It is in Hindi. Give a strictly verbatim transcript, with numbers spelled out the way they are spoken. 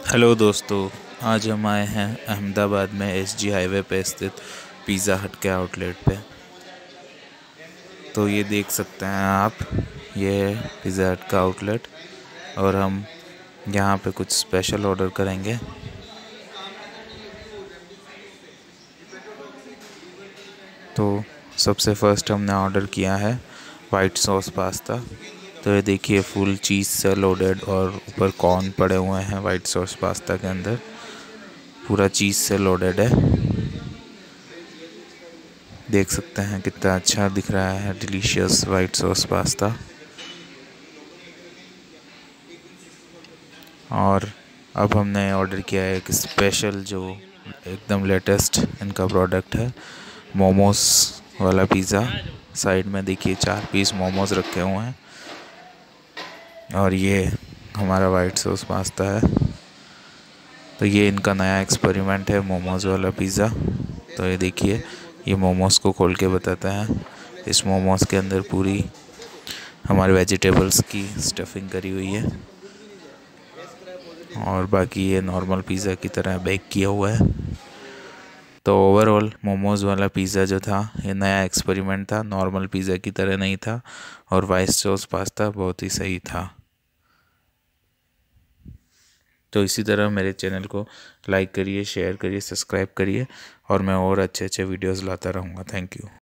हेलो दोस्तों। आज हम आए हैं अहमदाबाद में एसजी हाईवे पे स्थित पिज़्ज़ा हट के आउटलेट पे। तो ये देख सकते हैं आप, ये है पिज़्ज़ा हट का आउटलेट और हम यहाँ पे कुछ स्पेशल ऑर्डर करेंगे। तो सबसे फर्स्ट हमने ऑर्डर किया है वाइट सॉस पास्ता। तो ये देखिए, फुल चीज़ से लोडेड और ऊपर कॉर्न पड़े हुए हैं वाइट सॉस पास्ता के अंदर। पूरा चीज़ से लोडेड है। देख सकते हैं कितना अच्छा दिख रहा है, डिलीशियस वाइट सॉस पास्ता। और अब हमने ऑर्डर किया है एक स्पेशल, जो एकदम लेटेस्ट इनका प्रोडक्ट है, मोमोस वाला पिज़्ज़ा। साइड में देखिए चार पीस मोमोज रखे हुए हैं और ये हमारा वाइट सॉस पास्ता है। तो ये इनका नया एक्सपेरिमेंट है, मोमोज वाला पिज़्ज़ा। तो ये देखिए, ये मोमोज को खोल के बताता है। इस मोमोज के अंदर पूरी हमारे वेजिटेबल्स की स्टफिंग करी हुई है और बाकी ये नॉर्मल पिज़्ज़ा की तरह बेक किया हुआ है। तो ओवरऑल मोमोज़ वाला पिज़्ज़ा जो था, ये नया एक्सपेरिमेंट था, नॉर्मल पिज़्ज़ा की तरह नहीं था। और वाइट सॉस पास्ता बहुत ही सही था। तो इसी तरह मेरे चैनल को लाइक करिए, शेयर करिए, सब्सक्राइब करिए और मैं और अच्छे अच्छे वीडियोस लाता रहूँगा। Thank you.